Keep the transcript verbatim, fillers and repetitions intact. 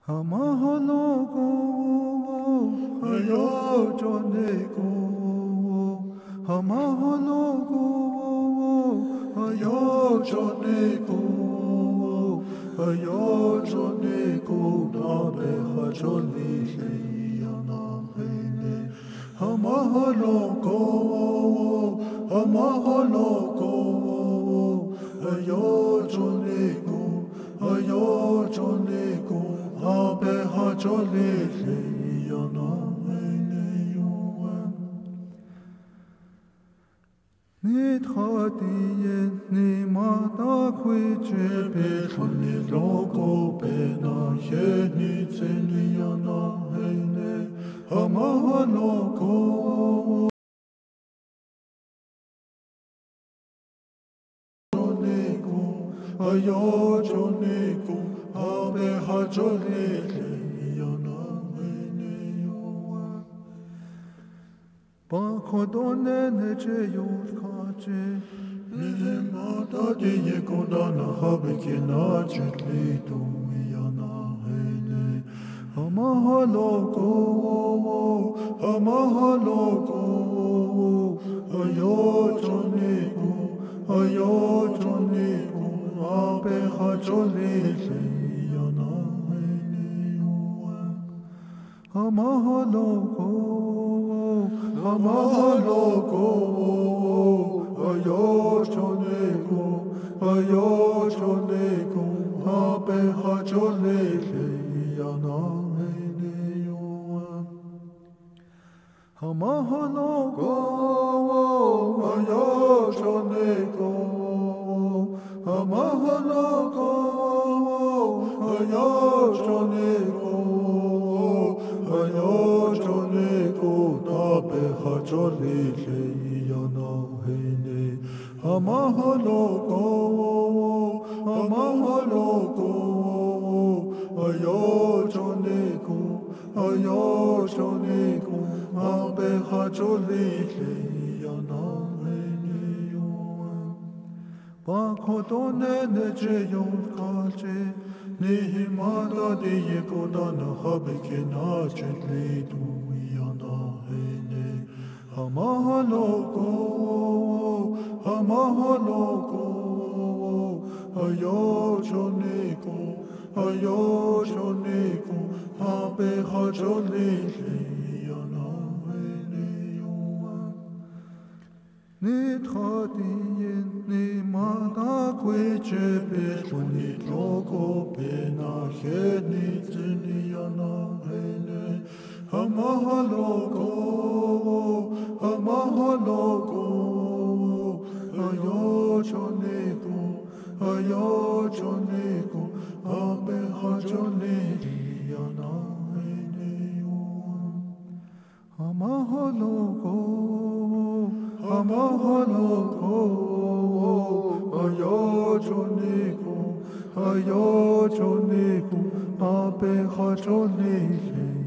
Hamahalogo, ayo joneko. Hamahalogo, ayo joneko. Ayo joneko, nabe hajoli leyana hene. Hamahalogo, hamahalogo, ayo joneko, ayo joneko. Habe hajoli leyana hene yuan. Nit khadiyen ni mata khwiche bechoni logo bena yeni tseliyana hene. Hamahalogo joneko, ayo joneko. Habe hajoli leyana hene yuan. Bakodone neche yurkache. Nehemata diye kodana habe kinachetli tuyana hene. Hamahalogo, hamahalogo, ayo joneko, ayo joneko. Habe hajoli leyana hene yuan. Hamahalogo, hamahalogo, ayo joneko, ayo joneko. Habe hajoli leyana hene yuan. Hamahalogo, ayo joneko. Hamahalogo, ayo joneko, ayo joneko. Nabe hajoli leyana hene. Hamahalogo, hamahalogo, ayo joneko, ayo joneko. Nabe hajoli leyana hene yuan. Bakodone neche yurkache. Nehemata diye kodana habe kinachetli tuyana hene. Hamahalogo, hamahalogo, ayo joneko, ayo joneko. Habe hajoli leyana hene yuan. Nit khadiyen ni mata khwiche bechoni logo bena yeni tseliyana hene. Hamahalogo, hamahalogo, ayo joneko, ayo joneko. Habe hajoli leyana hene yuan. Hamahalogo, hamahalogo, ayo joneko, ayo joneko. Habe hajoli leyana